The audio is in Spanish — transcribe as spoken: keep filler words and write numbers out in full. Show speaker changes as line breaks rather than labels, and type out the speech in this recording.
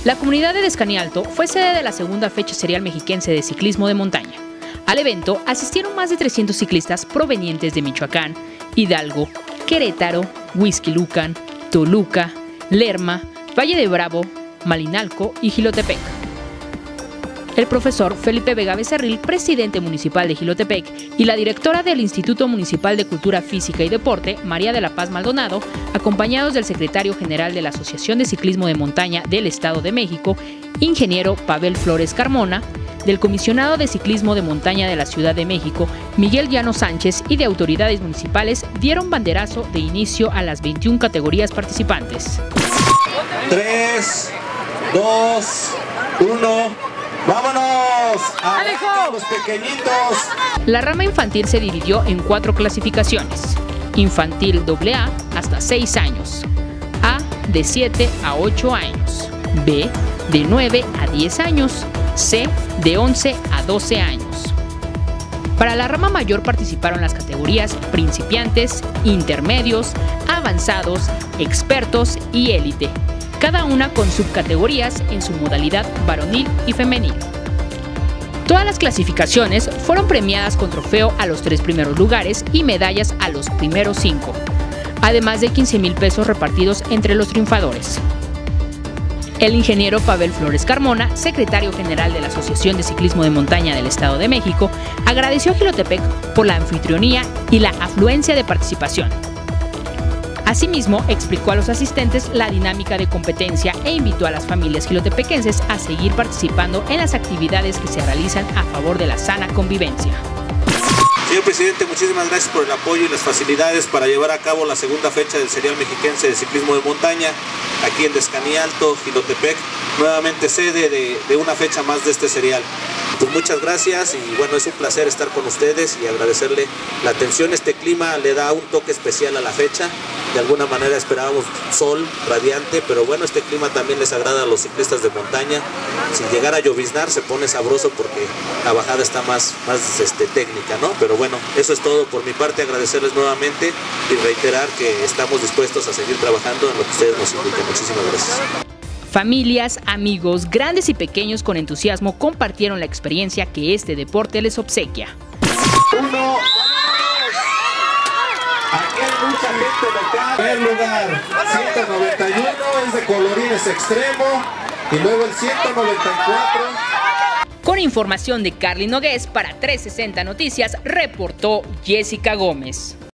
La comunidad de Descanialto fue sede de la segunda fecha serial mexiquense de ciclismo de montaña. Al evento asistieron más de trescientos ciclistas provenientes de Michoacán, Hidalgo, Querétaro, Huixquilucan, Toluca, Lerma, Valle de Bravo, Malinalco y Jilotepec. El profesor Felipe Vega Becerril, presidente municipal de Jilotepec, y la directora del Instituto Municipal de Cultura Física y Deporte, María de la Paz Maldonado, acompañados del secretario general de la Asociación de Ciclismo de Montaña del Estado de México, ingeniero Pavel Flores Carmona, del comisionado de ciclismo de montaña de la Ciudad de México, Miguel Llano Sánchez, y de autoridades municipales, dieron banderazo de inicio a las veintiuna categorías participantes.
tres, dos, uno... ¡Vámonos! ¡A los pequeñitos!
La rama infantil se dividió en cuatro clasificaciones. Infantil doble A hasta seis años. A de siete a ocho años. B de nueve a diez años. C de once a doce años. Para la rama mayor participaron las categorías principiantes, intermedios, avanzados, expertos y élite, cada una con subcategorías en su modalidad varonil y femenil. Todas las clasificaciones fueron premiadas con trofeo a los tres primeros lugares y medallas a los primeros cinco, además de quince mil pesos repartidos entre los triunfadores. El ingeniero Pavel Flores Carmona, secretario general de la Asociación de Ciclismo de Montaña del Estado de México, agradeció a Jilotepec por la anfitrionía y la afluencia de participación. Asimismo, explicó a los asistentes la dinámica de competencia e invitó a las familias jilotepequenses a seguir participando en las actividades que se realizan a favor de la sana convivencia.
Señor presidente, muchísimas gracias por el apoyo y las facilidades para llevar a cabo la segunda fecha del serial mexiquense de ciclismo de montaña aquí en Descanialto, Jilotepec, nuevamente sede de, de una fecha más de este serial. Pues muchas gracias y bueno, es un placer estar con ustedes y agradecerle la atención. Este clima le da un toque especial a la fecha. De alguna manera esperábamos sol radiante, pero bueno, este clima también les agrada a los ciclistas de montaña. Si llegara a lloviznar se pone sabroso porque la bajada está más, más este, técnica, ¿no? Pero bueno, eso es todo por mi parte, agradecerles nuevamente y reiterar que estamos dispuestos a seguir trabajando en lo que ustedes nos indiquen. Muchísimas gracias.
Familias, amigos, grandes y pequeños con entusiasmo compartieron la experiencia que este deporte les obsequia.
Uno, aquí hay mucha gente local. Primer lugar, ciento noventa y uno, es de colorines extremo, y luego el ciento noventa y cuatro.
Con información de Carly Nogués para trescientos sesenta Noticias, reportó Jessica Gómez.